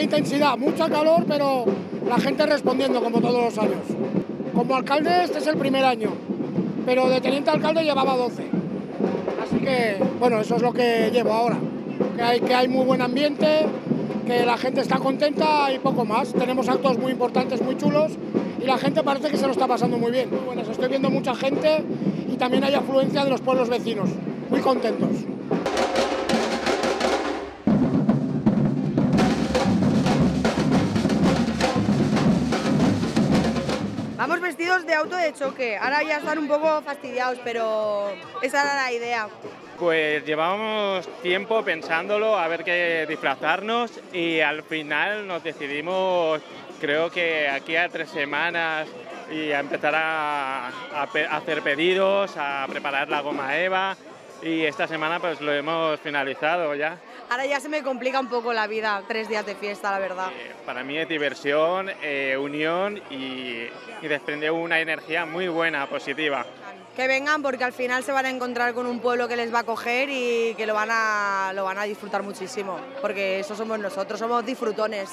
intensidad, mucha calor, pero la gente respondiendo como todos los años. Como alcalde este es el primer año, pero de teniente alcalde llevaba 12. Así que, bueno, eso es lo que llevo ahora. Que hay muy buen ambiente, que la gente está contenta y poco más. Tenemos actos muy importantes, muy chulos, y la gente parece que se lo está pasando muy bien. Muy buenas, estoy viendo mucha gente y también hay afluencia de los pueblos vecinos, muy contentos. Vamos vestidos de auto de choque, ahora ya están un poco fastidiados, pero esa era la idea. Pues llevábamos tiempo pensándolo, a ver qué disfrazarnos, y al final nos decidimos, creo que aquí a 3 semanas, y a empezar a hacer pedidos, a preparar la goma Eva, y esta semana pues lo hemos finalizado ya. Ahora ya se me complica un poco la vida, 3 días de fiesta, la verdad. Para mí es diversión, unión y desprende una energía muy buena, positiva. Que vengan porque al final se van a encontrar con un pueblo que les va a acoger y que lo van a disfrutar muchísimo, porque eso somos nosotros, somos disfrutones.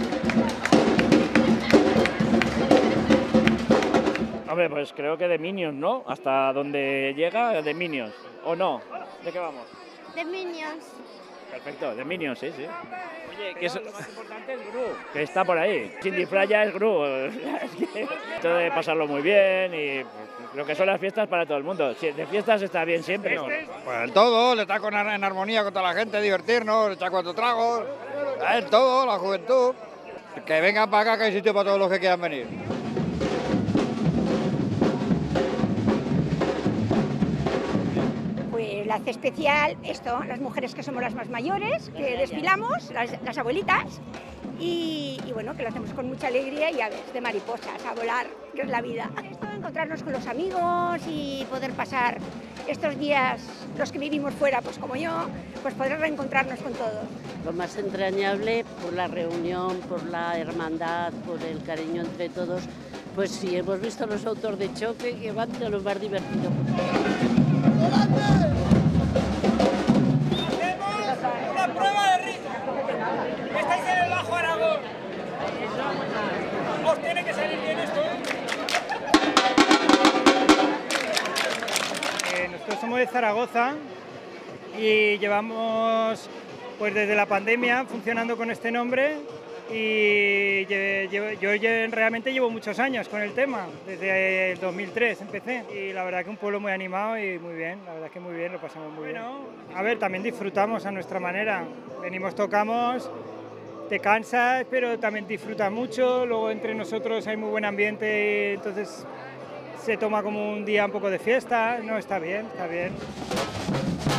Hombre, pues creo que de Minions, ¿no? Hasta donde llega, de Minions. ¿O no? ¿De qué vamos? De Minions. Perfecto, de Minions, sí, sí. Oye, que lo más importante es Gru, que está por ahí. Sin disfraz ya es Gru. Esto de pasarlo muy bien y pues, lo que son las fiestas para todo el mundo. De fiestas está bien siempre, ¿no? Pues el todo, le está en armonía con toda la gente, divertirnos, echar 4 tragos, el todo, la juventud. Que vengan para acá, que hay sitio para todos los que quieran venir. La hace especial esto, las mujeres que somos las más mayores, que desfilamos, las abuelitas, y bueno, que lo hacemos con mucha alegría y aves de mariposas, a volar, que es la vida. Esto de encontrarnos con los amigos y poder pasar estos días, los que vivimos fuera, pues como yo, pues poder reencontrarnos con todos. Lo más entrañable por la reunión, por la hermandad, por el cariño entre todos, pues sí, hemos visto los autos de choque que van de lo más divertido. Una prueba de ritmo. Estáis en el Bajo Aragón. Os tiene que salir bien esto. Nosotros somos de Zaragoza y llevamos pues desde la pandemia funcionando con este nombre, y yo realmente llevo muchos años con el tema, desde el 2003 empecé, y la verdad que un pueblo muy animado y muy bien, la verdad que muy bien, lo pasamos muy bien. A ver, también disfrutamos a nuestra manera, venimos, tocamos, te cansas, pero también disfrutas mucho, luego entre nosotros hay muy buen ambiente, y entonces se toma como un día un poco de fiesta, no, está bien, está bien.